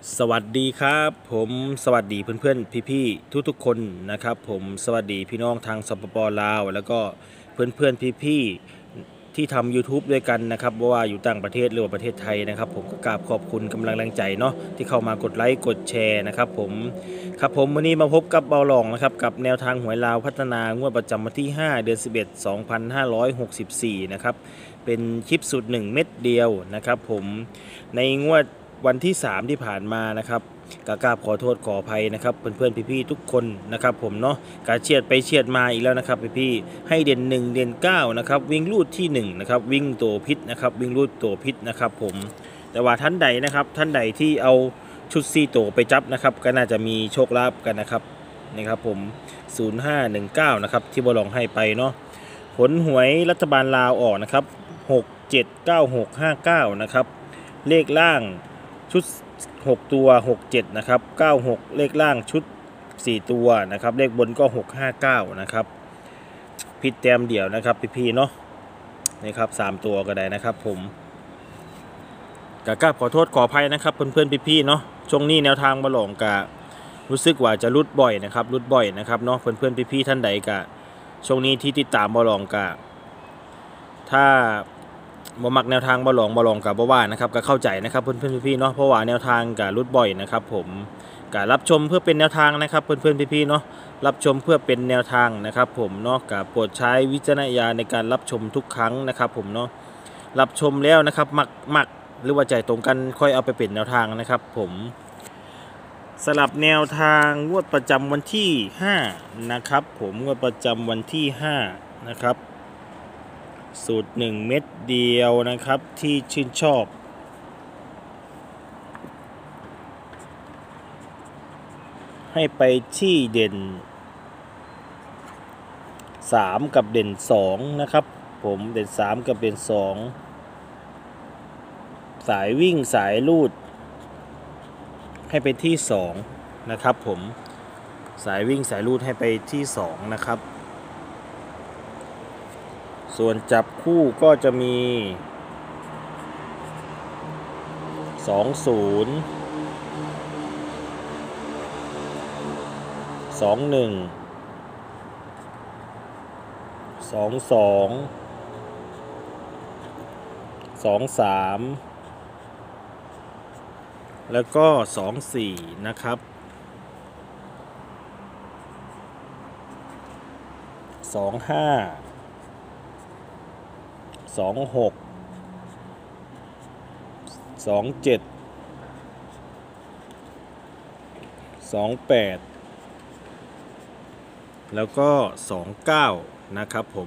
สวัสดีครับผมสวัสดีเพื่อนๆพี่ๆทุกๆคนนะครับผมสวัสดีพี่น้องทางสปปลาวแล้วก็เพื่อนๆพี่ๆที่ทำ YouTube ด้วยกันนะครับว่าอยู่ต่างประเทศหรือว่าประเทศไทยนะครับผมก็กราบขอบคุณกำลังแรงใจเนาะที่เข้ามากดไลค์กดแชร์นะครับผมวันนี้มาพบกับเบาหลองนะครับกับแนวทางหวยลาวพัฒนางวดประจำวันที่5เดือน11 2564นะครับเป็นคลิปสุด1เม็ดเดียวนะครับผมในงวดวันที่3ที่ผ่านมานะครับกราบขอโทษขออภัยนะครับเพื่อนๆพี่ๆทุกคนนะครับผมเนาะการเฉียดไปเฉียดมาอีกแล้วนะครับพี่ๆให้เด่น1เด่น9นะครับวิ่งลูดที่1นะครับวิ่งตัวพิษนะครับวิ่งลูดตัวพิษนะครับผมแต่ว่าท่านใดนะครับท่านใดที่เอาชุด4ตัวไปจับนะครับก็น่าจะมีโชคลาภกันนะครับผม0519นะครับที่บอลองให้ไปเนาะผลหวยรัฐบาลลาวออกนะครับ679659นะครับเลขล่างชุด6ตัว67นะครับ96เลขล่างชุด4ตัวนะครับเลขบนก็659นะครับผิดแต้มเดียวนะครับพี่ๆเนาะนี่ครับ3ตัวก็ได้นะครับผมกะขอโทษขออภัยนะครับเพื่อนๆพี่ๆเนาะช่วงนี้แนวทางบอลองกะรู้สึกว่าจะรุดบ่อยนะครับรุดบ่อยนะครับเนาะเพื่อนๆพี่ๆท่านใดกะช่วงนี้ที่ติดตามบอลองกะถ้าบ่มักแนวทางบอลองกับบ่ว่านะครับก็เข้าใจนะครับเพื่อนๆพี่ๆเนาะเพราะว่าแนวทางกับรุดบ่อยนะครับผมก็รับชมเพื่อเป็นแนวทางนะครับเพื่อนๆพี่ๆเนาะรับชมเพื่อเป็นแนวทางนะครับผมเนาะกับโปรดใช้วิจารณญาณในการรับชมทุกครั้งนะครับผมเนาะรับชมแล้วนะครับมักหรือว่าใจตรงกันค่อยเอาไปเป็นแนวทางนะครับผมสลับแนวทางงวดประจำวันที่5นะครับผมงวดประจำวันที่5นะครับสูตร1เม็ดเดียวนะครับที่ชื่นชอบให้ไปที่เด่น3กับเด่น2นะครับผมเด่น3กับเด่น2สายวิ่งสายลูดให้ไปที่2นะครับผมสายวิ่งสายลูดให้ไปที่2นะครับส่วนจับคู่ก็จะมี20 21 22 23แล้วก็24นะครับ25 26 27 28แล้วก็29นะครับผม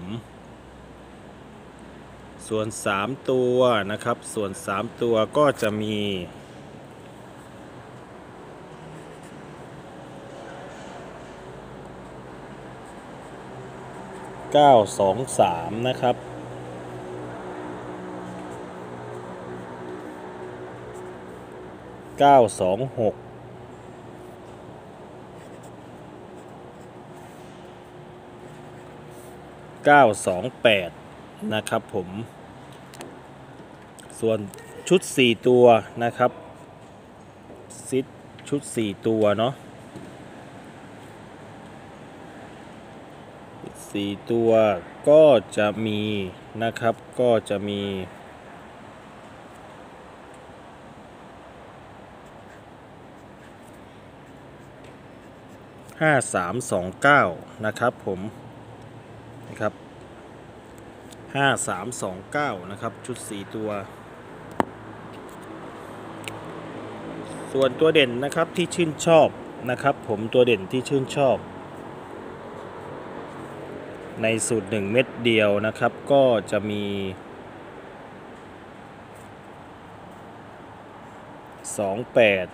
ส่วน3ตัวนะครับส่วน3ตัวก็จะมี923นะครับ926 928นะครับผมส่วนชุด4ตัวนะครับซิดชุด4ตัวเนาะ4ตัวก็จะมีนะครับก็จะมี5329นะครับผมนะครับ5329นะครับชุด4ตัวส่วนตัวเด่นนะครับที่ชื่นชอบนะครับผมตัวเด่นที่ชื่นชอบในสูตร1เม็ดเดียวนะครับก็จะมี28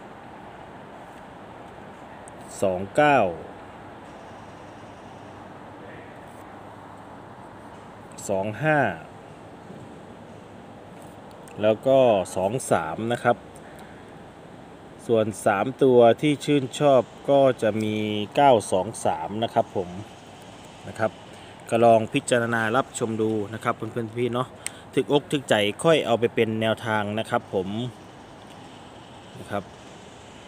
29 25แล้วก็23นะครับส่วน3ตัวที่ชื่นชอบก็จะมี923นะครับผมนะครับก็ลองพิจารณารับชมดูนะครับเพื่อนๆพี่เนาะถึกอกถึกใจค่อยเอาไปเป็นแนวทางนะครับผมนะครับ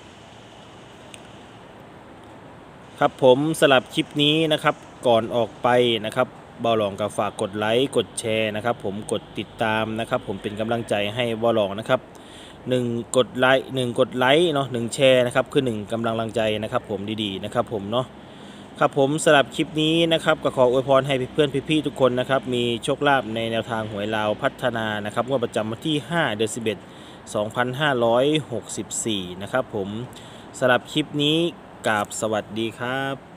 ครับผมสำหรับคลิปนี้นะครับก่อนออกไปนะครับบอลองก็ฝากกดไลค์กดแชร์นะครับผมกดติดตามนะครับผมเป็นกำลังใจให้บอลองนะครับ1กดไลค์เนาะ1แชร์นะครับคือ1กำลังใจนะครับผมดีๆนะครับผมเนาะครับผมสำหรับคลิปนี้นะครับก็ขออวยพรให้เพื่อนพี่ๆทุกคนนะครับมีโชคลาภในแนวทางหวยลาวพัฒนานะครับงวดประจำวันที่5 เดือน 11 2564นะครับผมสำหรับคลิปนี้กราบสวัสดีครับ